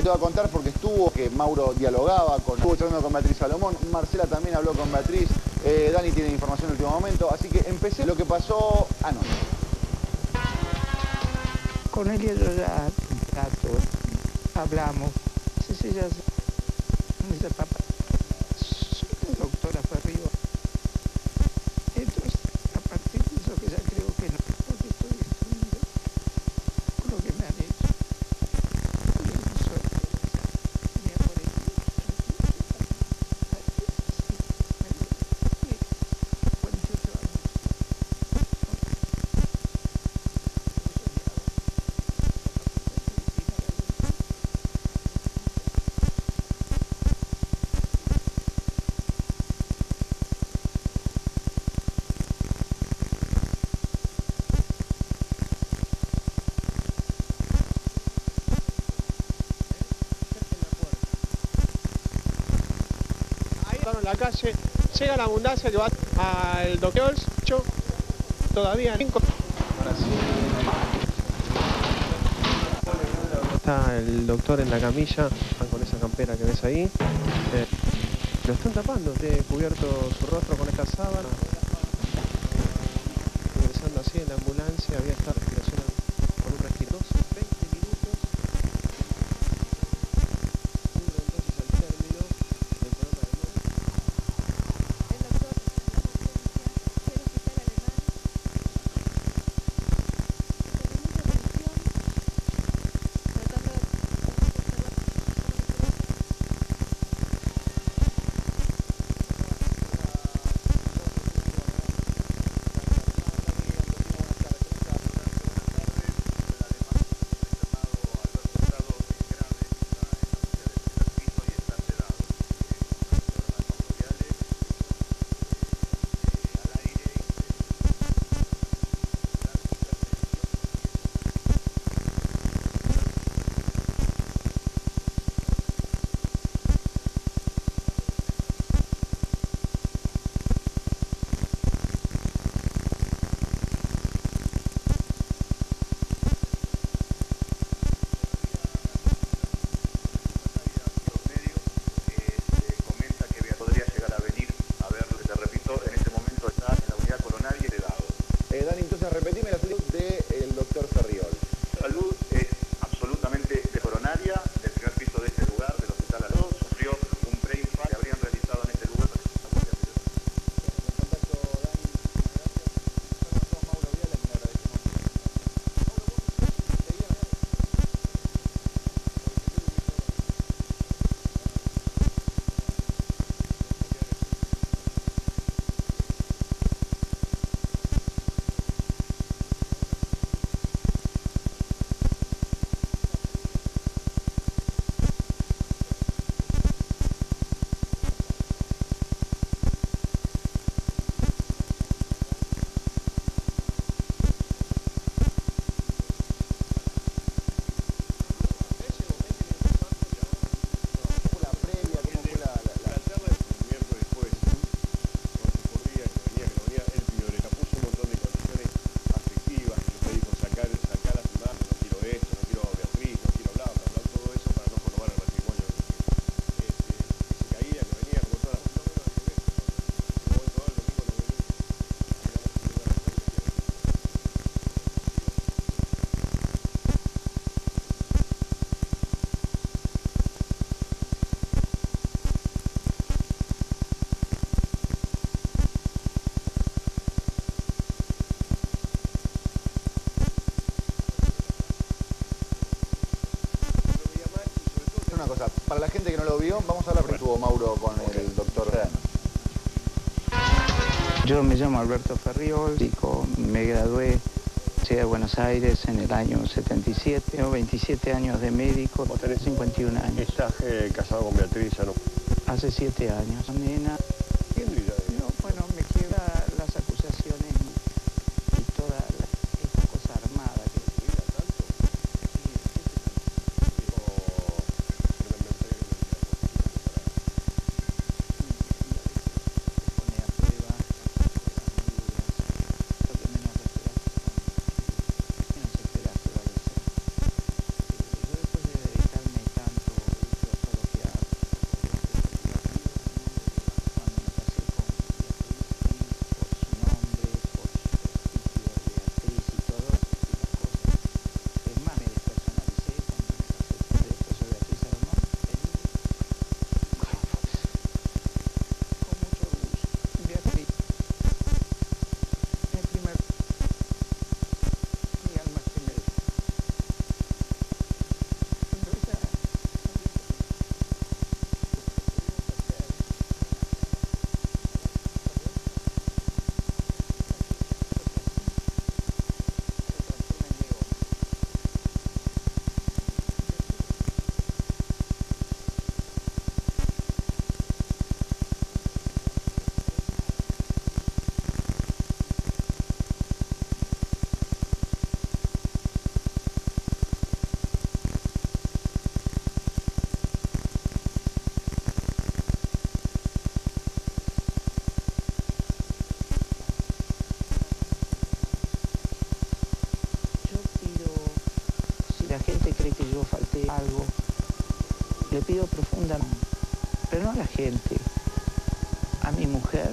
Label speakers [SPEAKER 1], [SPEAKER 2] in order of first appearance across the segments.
[SPEAKER 1] te voy a contar porque que Mauro dialogaba estuvo charlando con Beatriz Salomón, Marcela también habló con Beatriz, Dani tiene información en el último momento, así que empecé lo que pasó anoche.
[SPEAKER 2] Con ella yo ya trato, hablamos. Sí, ella me dice, papá, soy la doctora Ferriol. Entonces, a partir de eso que ya creo que no, porque estoy destruido por lo que me han hecho. Y eso, mi amor, sí, 48 años.
[SPEAKER 3] En la calle, llega la ambulancia que va al doctor, todavía ahora sí. Está el doctor en la camilla, con esa campera que ves ahí. Lo están tapando, tiene cubierto su rostro con esta sábana. Ingresando así en la ambulancia, había esta respiración con un respirador. 20 minutos. Entonces al término del programa de
[SPEAKER 1] Dani, entonces repetime la salud del doctor Ferriol.
[SPEAKER 4] La salud es absolutamente coronaria del primer piso de este lugar, del hospital Aló, sufrió un preinfarto que habrían realizado en este lugar.
[SPEAKER 1] Para la gente que no lo vio, vamos a hablar que estuvo Mauro con el doctor.
[SPEAKER 2] Yo me llamo Alberto Ferriol, me gradué de Buenos Aires en el año 77, tengo 27 años de médico,
[SPEAKER 5] ¿Vos tenés
[SPEAKER 2] 51 años.
[SPEAKER 5] ¿Estás casado con Beatriz ya no?
[SPEAKER 2] Hace 7 años. Nena, no, bueno, me queda las acusaciones y toda esta cosa armada que después de dedicarme tanto la gente cree que yo falté algo, le pido profundamente, pero no a la gente, a mi mujer.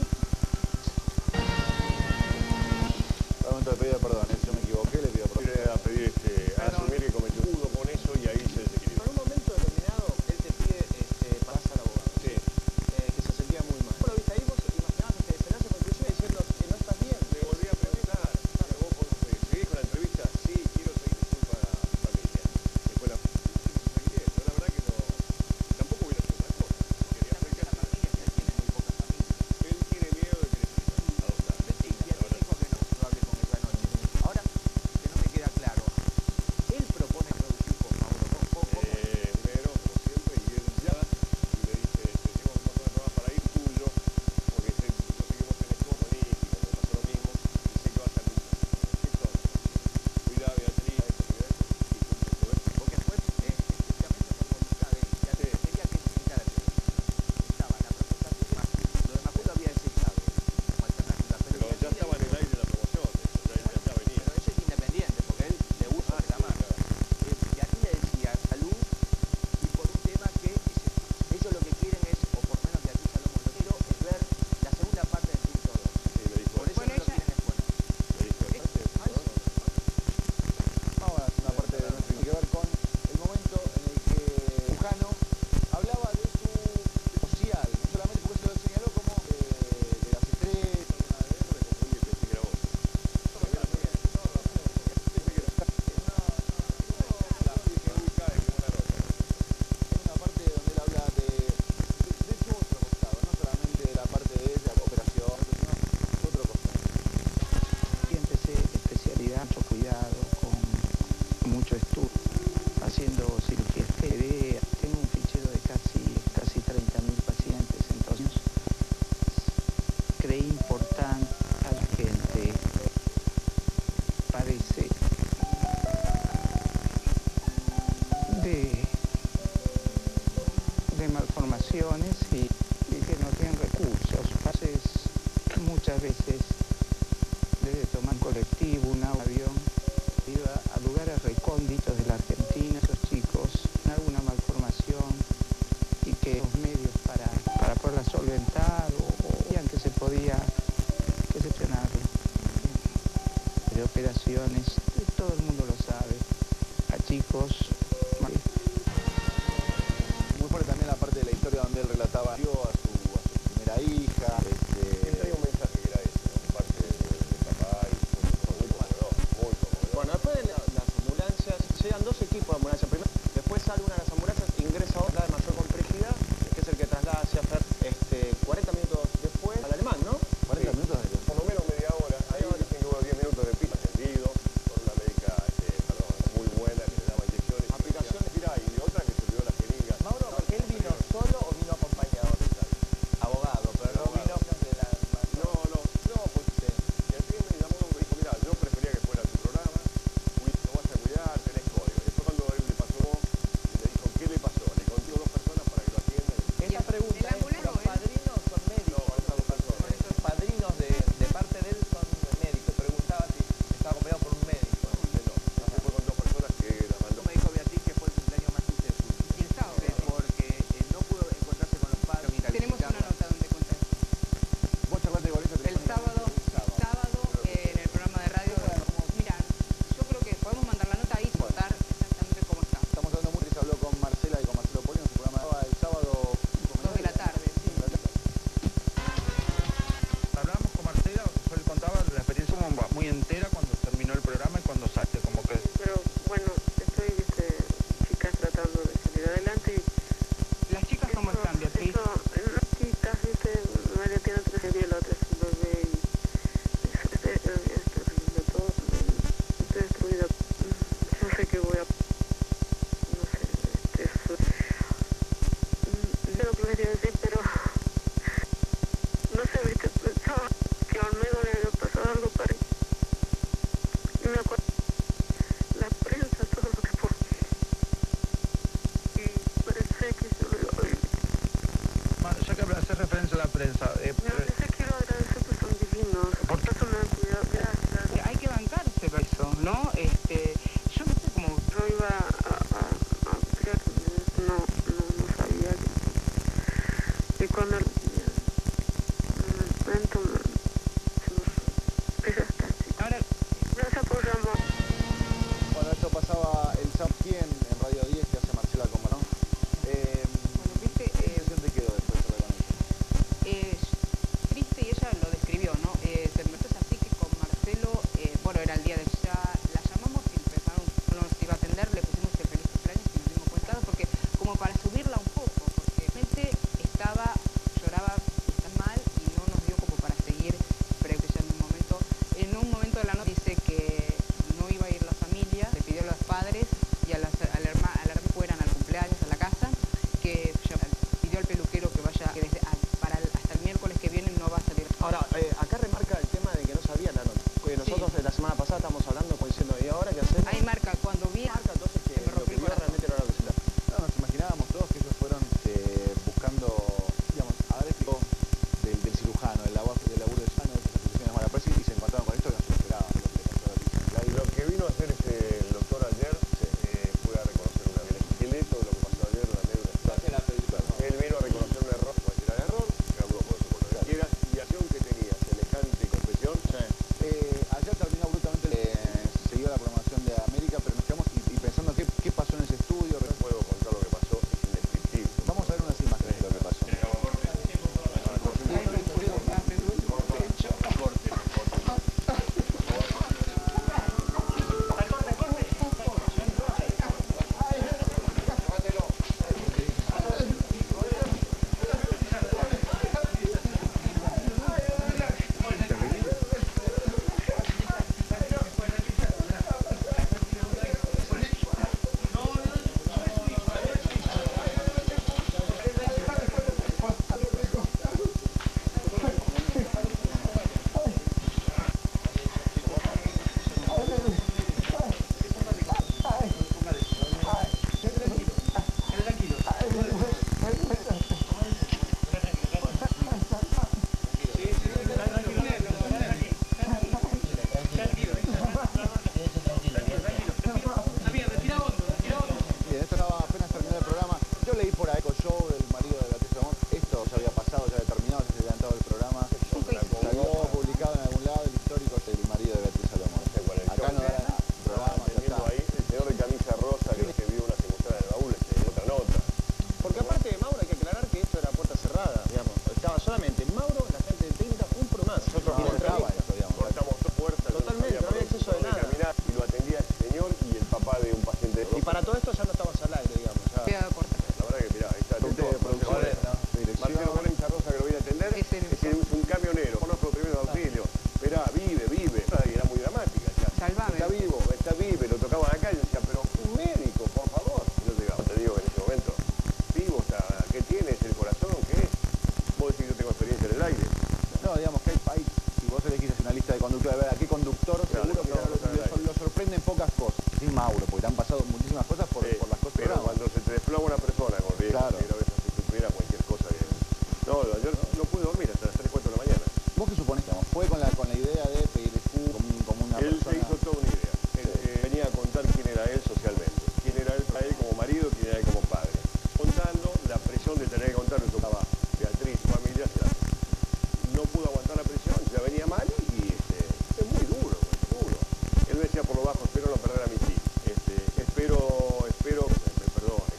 [SPEAKER 1] Al momento de pedir perdón, yo me equivoqué, le pido perdón.
[SPEAKER 5] A pedir a asumir que cometió un con eso y ahí se desequilibró.
[SPEAKER 3] En un momento determinado, él te pide pasar al abogado.
[SPEAKER 5] Sí.
[SPEAKER 3] Que se sentía muy mal. ¿Vos lo viste ahí? ¿Vos imaginabas este desenlace? Porque inclusive diciendo que no estás bien.
[SPEAKER 5] Le volví a preguntar, ¿vos seguís con la entrevista? Sí, quiero seguir disculpa a la familia. Después la seguiré, pero la verdad que no, tampoco hubiera sido otra cosa. Quería hacer que la familia, que él tiene muy pocas familias. Él tiene miedo de que le sigan adoptando.
[SPEAKER 3] Mentira, la verdad. Dijo que no, yo hablé con él anoche. Ahora, que no me queda claro. Él propone reducir con Mauro.
[SPEAKER 5] Primero, como siempre, y él ya, y le dice, te llevo un montón de programas para ir tuyo, porque sé, nosotros seguimos en esto, buenísimo, me pasó lo mismo, y sé que va a estar lindo. Entonces, cuida Beatriz, esto, y punto, todo esto.
[SPEAKER 3] Porque fue estrictamente por voluntad de él. Ya quería que explicara que estaba la propuesta tuya, lo de Macuto había desechado como alternativa.
[SPEAKER 5] Pero ya estaba en el aire la promoción, ya venía.
[SPEAKER 3] Pero eso es independiente, porque él le usa de la mano. Y aquí le decía salud y por un tema que ellos lo que quieren es, o por lo menos que aquí Salomón lo quiero, es ver la segunda parte del Turco 2.
[SPEAKER 5] Sí, me dijo
[SPEAKER 3] Por eso no lo quieren exponer.
[SPEAKER 5] me dijo,
[SPEAKER 1] Vamos a hacer una parte de nuestro que ver con el momento en el que Lujano hablaba de su social, no solamente porque se lo señaló como de las estrellas, es una parte donde él habla de su otro costado, no solamente de la parte de la cooperación, sino de otro costado.
[SPEAKER 2] Y empecé especialidad, mucho cuidado, con mucho estudio, haciendo cirugía estérea. Tengo un fichero de casi 30.000 pacientes, entonces creí importante a la gente, parece, de malformaciones y que no tienen recursos. Entonces, muchas veces debe tomar un colectivo, un avión, iba a lugares recónditos de la Argentina, esos chicos, con alguna malformación y que los medios para poderla solventar o veían que se podía gestionarlo. De operaciones, todo el mundo lo sabe, a chicos.
[SPEAKER 1] Muy fuerte también la parte de la historia donde él relataba a su primera hija.
[SPEAKER 5] Siempre hay un mensaje que era ese, de parte de papá y muy conmovedor, muy conmovedor.
[SPEAKER 3] Bueno, después de las ambulancias, llegan dos equipos de ambulancia. Primero, después sale una de las ambulancias, ingresa otra de mayor complejidad, que es el que traslada hacia Fer 40 minutos después al alemán, ¿no?
[SPEAKER 1] 40 minutos de
[SPEAKER 5] Por lo menos media hora. Ahí dicen que hubo 10 minutos de pista atendido por una médica muy buena que le daba inyecciones. Aplicaciones, mirá, y otra que se olvidó las jeringas.
[SPEAKER 3] Mauro, porque él vino solo o vino acompañado. Abogado, pero no vino de la...
[SPEAKER 5] No, pues y al fin me llamó y me dijo, mirá, yo prefería que fuera tu programa, lo vas a cuidar, tenés código. Y después cuando él le pasó, le dijo, ¿qué le pasó? Le contigo 2 personas para que lo atiendan.
[SPEAKER 3] Esa pregunta es, ¿los padrinos son médicos?
[SPEAKER 5] No, esas 2 personas.
[SPEAKER 3] Los padrinos de parte de él son médicos. Preguntaba si estaba acompañado por un médico.
[SPEAKER 5] No, fue con 2 personas que la mandó.
[SPEAKER 3] Me dijo Beatriz que fue el cumpleaños más triste de su vida.
[SPEAKER 6] Y el sábado.
[SPEAKER 3] Porque no pudo encontrarse con los padres.
[SPEAKER 6] Tenemos una nota donde contar.
[SPEAKER 1] Vos charlaste con ella
[SPEAKER 6] El sábado en el programa de radio. Mira, yo creo que podemos mandar la nota ahí y contar exactamente cómo está.
[SPEAKER 1] Estamos hablando mucho, se habló con Marcela y con Marcelo Polino en su programa el sábado
[SPEAKER 6] 2 de la tarde.
[SPEAKER 7] Hablamos con Marcela, yo le contaba la experiencia como muy entera cuando terminó el programa y cuando salió, como que...
[SPEAKER 8] Pero bueno, estoy, chicas tratando de salir adelante y
[SPEAKER 6] Las chicas cómo están, Beatriz.
[SPEAKER 8] las chicas, María tiene 3 años y la otra es un bebé y es terrible todo, estoy destruida. Yo sé que voy a, no sé, sé lo que me quería decir, pero no sé, pensaba que a Olmedo le había pasado algo parecido. Y me acuerdo la prensa, todo lo que fue. Y pensé que yo lo iba a vivir.
[SPEAKER 7] Ya que hace referencia a la prensa,
[SPEAKER 8] Les quiero agradecer que son divinos. Por tanto, me han cuidado. Gracias.
[SPEAKER 6] Hay que bancarse por eso, ¿no? Yo no sé cómo...
[SPEAKER 8] Yo no iba a ampliar, no sabía que... Y cuando el momento se hasta así.
[SPEAKER 6] Ahora,
[SPEAKER 8] Gracias por llamar.
[SPEAKER 1] Bueno, esto pasaba el sábado en Radio 10 que hace Marcela Coma, ¿no?
[SPEAKER 6] bueno, viste,
[SPEAKER 1] ¿Qué sensación te quedó después de hablar con ella?
[SPEAKER 6] triste, y ella lo describió, ¿no? Es así que con Marcelo, bueno, era el día de ya, la llamamos y pensaron que no nos iba a atender, le pusimos el feliz cumpleaños y nos dimos cuenta, porque como para subirla un poco, porque realmente lloraba, está mal y no nos dio como para seguir, pero ella en un momento de la noche dice que no iba a ir la familia, le pidió a los padres y al hermano fueran al cumpleaños, a la casa, que pidió al peluquero que vaya, que hasta el miércoles que viene no va a salir.
[SPEAKER 3] Ahora, acá remarca el tema de que no sabía la nota. Nosotros la semana pasada estamos hablando, diciendo, ¿y ahora qué hacemos?
[SPEAKER 6] Ahí marca, cuando vi,
[SPEAKER 3] Marca entonces que
[SPEAKER 6] se me
[SPEAKER 3] lo
[SPEAKER 6] rompió
[SPEAKER 3] que
[SPEAKER 6] el
[SPEAKER 3] vio
[SPEAKER 6] corazón.
[SPEAKER 3] realmente no era lo que se la...
[SPEAKER 1] No, nos imaginábamos todos que ellos fueron buscando, digamos, a ver, explicó del cirujano, del laburo del cirujano, de esas instituciones mala presa, y se encontraron con esto que no se lo esperaban, lo que le pasó a la
[SPEAKER 5] Y lo que vino a hacer el doctor ayer fue a reconocer el esqueleto de lo que pasó ayer, una anécdota. Él vino a reconocer un error, cualquiera de error, cada uno puede suponer lo que quiera. Y la acción que tenía semejante confesión.
[SPEAKER 1] Ayer terminó abruptamente, siguió la programación de América, pero nos quedamos y pensando qué pasó en ese estudio.
[SPEAKER 5] No puedo contar lo que pasó, es indescriptible.
[SPEAKER 1] Vamos a ver unas imágenes de lo que pasó. Bien, esto estaba apenas terminó el programa. Yo leí por ahí Eco Show del marido de Beatriz Amor. Esto ya había pasado, ya había terminado, ya se había adelantado el programa. Salió publicado en algún lado el histórico del marido de Beatriz Amor. Acá no da programa, ya está.
[SPEAKER 5] Ahí el señor de camisa rosa que vio una secuestrada en el baúl, otra nota.
[SPEAKER 3] Porque aparte de Mauro hay que aclarar que esto era puerta cerrada, digamos. Estaba solamente Mauro, la gente del técnico, un pro más. Nosotros
[SPEAKER 1] No, entraba eso, digamos.
[SPEAKER 5] Cortamos dos puertas.
[SPEAKER 3] Totalmente, no había acceso de nada.
[SPEAKER 5] Caminar, y lo atendía el señor y el papá de un paciente.
[SPEAKER 3] Y para todo esto ya no estabas al aire, digamos. Ya.
[SPEAKER 6] Queda corta.
[SPEAKER 5] La verdad que mirá, ahí está el
[SPEAKER 1] Gente de
[SPEAKER 5] doctor,
[SPEAKER 1] producción,
[SPEAKER 5] Marcelo Valenza Rosa que lo viene a atender,
[SPEAKER 6] Es
[SPEAKER 5] es un camionero, conozco los primeros auxilios. Esperá, vive. Y era muy dramática.
[SPEAKER 6] Salvame.
[SPEAKER 5] Está vive, lo tocaban acá y yo decía, pero un médico, por favor. Y yo llegaba, te digo que en ese momento, vivo está, ¿qué tiene? ¿Es el corazón? ¿Qué es? Vos decís que yo tengo experiencia en el aire.
[SPEAKER 1] No, digamos que hay si vos elegís una lista de conductores, a ver a qué conductor,
[SPEAKER 5] Claro,
[SPEAKER 1] seguro que lo sorprenden pocas cosas. Sí, Mauro, porque te han pasado muchísimas cosas por las cosas que
[SPEAKER 5] Pero
[SPEAKER 1] graban.
[SPEAKER 5] cuando se te desploma una persona con riesgo,
[SPEAKER 1] Claro.
[SPEAKER 5] que graves si supiera cualquier cosa que... No, yo no pude dormir hasta las 3, 4 de la mañana.
[SPEAKER 1] ¿Vos qué suponés? Fue con la idea de pedir como una
[SPEAKER 5] Él
[SPEAKER 1] persona...
[SPEAKER 5] se hizo toda una idea. Él venía a contar quién era él socialmente, quién era él para él como marido, quién era él como padre. Contando la presión de tener que contar, le tocaba Beatriz, su familia, o sea, no pudo aguantar la presión, ya venía mal y es muy duro, muy duro. Él me decía por lo bajo, espero no perder a mi hija. Espero que me perdone.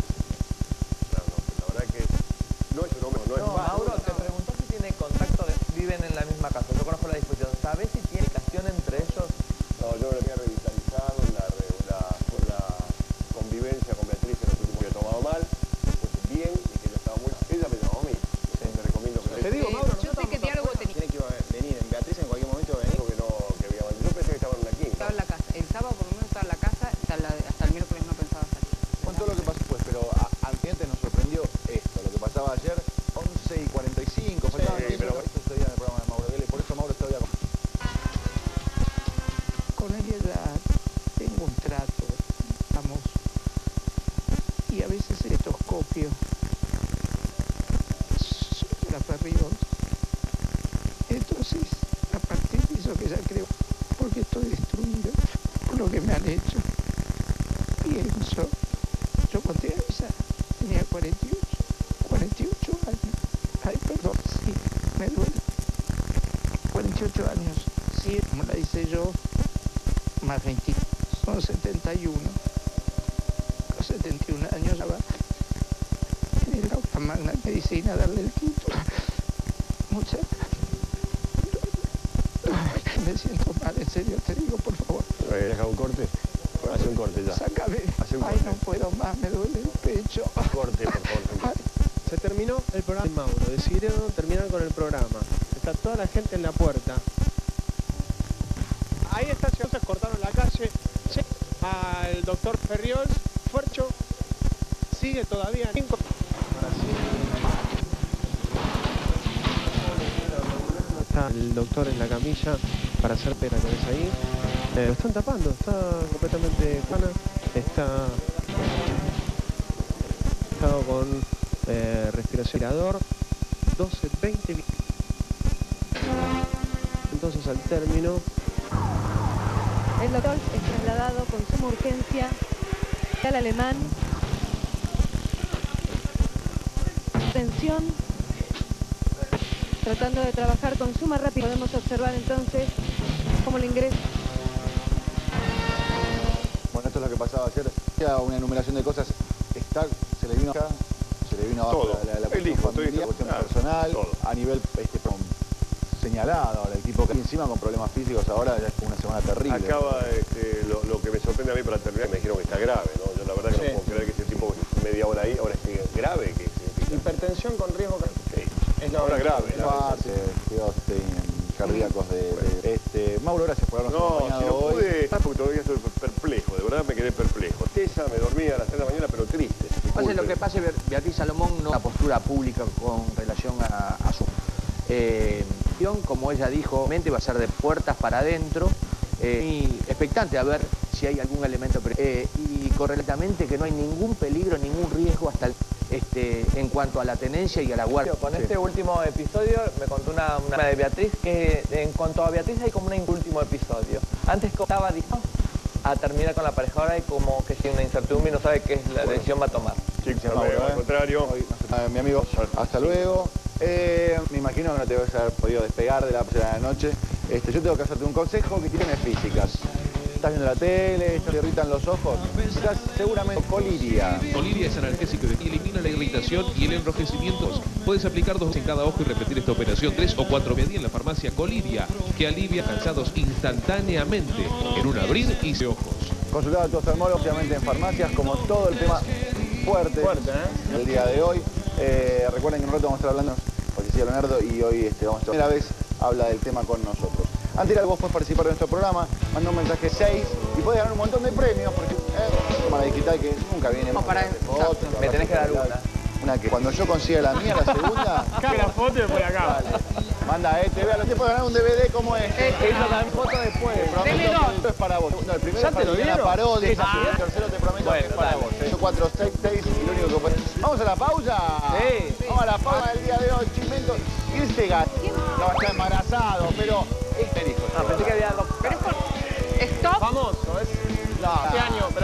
[SPEAKER 5] La verdad que no es un hombre, no es malo.
[SPEAKER 9] Mauro te preguntó si tiene contacto, viven en la misma casa. Yo conozco la discusión. ¿Sabés si tiene relación entre ellos?
[SPEAKER 5] No, yo lo había revitalizado en la convivencia con Beatriz en los últimos que había tomado mal, después bien, y que yo estaba muy... Ella me llamó a mí, me recomiendo que
[SPEAKER 3] Te digo, Mauro,
[SPEAKER 6] yo sé que diálogo tenía.
[SPEAKER 3] Tiene que iba a venir, en Beatriz en cualquier momento va a venir.
[SPEAKER 5] dijo que no, que había mal. Yo pensé que estaba en una quinta.
[SPEAKER 6] Estaba en la casa. El sábado por lo menos estaba en la casa, hasta el miércoles no pensaba salir.
[SPEAKER 1] Con todo lo que pasó después, pero al cliente nos sorprendió esto, lo que pasaba ayer, 11:45, faltaban
[SPEAKER 5] Sí,
[SPEAKER 1] 10
[SPEAKER 5] pero-
[SPEAKER 1] horas, esto sucedía en el programa de Mauro Vélez, por eso Mauro todavía...
[SPEAKER 2] Con ella tengo un trato, vamos, y a veces estetoscopio, la perrios. Entonces, a partir de eso que ya creo, porque estoy destruido por lo que me han hecho, y pienso, yo conté a esa, tenía 48 años. Ay, perdón, sí, me duele. 48 años, sí, como la hice yo, más 20, son 71. A 71 años ya va en la aula magna de medicina darle el título. Muchas gracias. Me siento mal, en serio, te digo, por favor.
[SPEAKER 5] ¿Deja un corte? Hace un corte ya.
[SPEAKER 2] Sácame.
[SPEAKER 5] Hace un
[SPEAKER 2] Ay,
[SPEAKER 5] corte.
[SPEAKER 2] no puedo más, me duele el pecho.
[SPEAKER 5] Corte, por favor.
[SPEAKER 10] Se terminó el programa de Mauro, decidieron terminar con el programa. Está toda la gente en la puerta. Ahí está, se cortaron la calle. Al doctor Ferriol, Fuercho, sigue todavía. Está el doctor en la camilla para hacer pera que ves ahí. Lo están tapando, está completamente cana. Está con respiración 12-20. Entonces al término
[SPEAKER 11] el doctor es trasladado con suma urgencia al alemán. Atención, tratando de trabajar con suma rapidez. Podemos observar entonces cómo el ingreso.
[SPEAKER 1] Bueno, esto es lo que pasaba ayer. Era una enumeración de cosas. Se le vino acá, se le vino abajo la cuestión familiar, la cuestión personal, todo. A nivel señalado, ahora el tipo que encima con problemas físicos ahora ya es como una semana terrible.
[SPEAKER 5] Acaba, lo que me sorprende a mí para terminar, me dijeron que está grave, ¿no? Yo la verdad que no puedo creer que ese tipo media hora ahí, ahora esté grave. Que
[SPEAKER 10] hipertensión con riesgo
[SPEAKER 5] es ahora grave.
[SPEAKER 1] Cardíacos Mauro, gracias por habernos acompañado
[SPEAKER 5] si no
[SPEAKER 1] hoy.
[SPEAKER 5] pude estar porque todavía estoy perplejo, de verdad me quedé perplejo. Me dormía a las 3 de la mañana, pero triste.
[SPEAKER 3] Pase lo que pase, Beatriz Salomón no una postura pública con relación a su... como ella dijo, va a ser de puertas para adentro, y expectante a ver si hay algún elemento, y correctamente que no hay ningún peligro, ningún riesgo hasta en cuanto a la tenencia y a la guardia.
[SPEAKER 9] Con este último episodio me contó una de Beatriz que en cuanto a Beatriz hay como un último episodio. Antes estaba dispuesto a terminar con la pareja, ahora hay como que tiene una incertidumbre y no sabe qué es la decisión va a tomar.
[SPEAKER 5] Chicos, al contrario.
[SPEAKER 1] Mi amigo, hasta luego. Me imagino que no te vas a haber podido despegar de la noche. Yo tengo que hacerte un consejo que tiene físicas. Estás viendo la tele, te irritan los ojos, estás seguramente Coliria.
[SPEAKER 12] Coliria es analgésico y elimina la irritación y el enrojecimiento. Puedes aplicar 2 en cada ojo y repetir esta operación 3 o 4 veces en la farmacia Coliria, que alivia cansados instantáneamente en un abrir y cerrar ojos.
[SPEAKER 1] Consultado a tu oftalmólogo, obviamente en farmacias, como todo el tema fuerte el día de hoy. Recuerden que en un rato vamos a estar hablando con Cecilia Leonardo y hoy vamos a estar primera vez habla del tema con nosotros. Antes vos podés participar de nuestro programa, manda un mensaje 6 y podés ganar un montón de premios porque cámara digital que nunca viene.
[SPEAKER 3] No, para
[SPEAKER 1] fotos,
[SPEAKER 9] me tenés que dar
[SPEAKER 1] una que cuando yo consiga la mía, la segunda.
[SPEAKER 10] Acá la foto y después acá.
[SPEAKER 1] Dale. Manda vea los tiempos de ganar un DVD como este.
[SPEAKER 9] Ellos dan foto después.
[SPEAKER 1] Esto es para vos. No, el primero es para Liliana Parodi, el tercero te prometo que es para vos. 4, 6, 6 y lo único que puedes. ¿Vamos a la pausa?
[SPEAKER 9] Sí.
[SPEAKER 1] Vamos a la pausa del día de hoy, Chimento. Irse no está embarazado, pero este hijo.
[SPEAKER 9] No, pensé que había dos.
[SPEAKER 6] Pero es por... ¿Stop?
[SPEAKER 10] Famoso, es este año, pero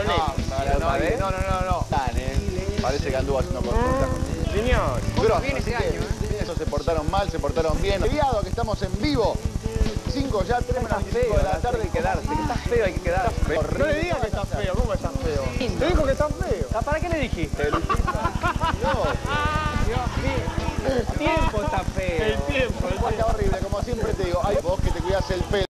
[SPEAKER 1] no. Parece que anduvo haciendo consultas.
[SPEAKER 10] Señor.
[SPEAKER 1] Pero
[SPEAKER 6] bien este año,
[SPEAKER 1] se portaron mal, se portaron bien. Feriado que estamos en vivo. 5 ya, 3 menos 5 de la tarde.
[SPEAKER 9] Hay que quedarse, que estás feo, hay que quedarse.
[SPEAKER 10] No le digas que estás feo, ¿cómo estás feo? Te dijo que estás feo.
[SPEAKER 9] ¿Para qué le dijiste?
[SPEAKER 10] El tiempo está feo. El tiempo.
[SPEAKER 1] Está horrible, como siempre te digo. Ay, vos que te cuidas el pelo.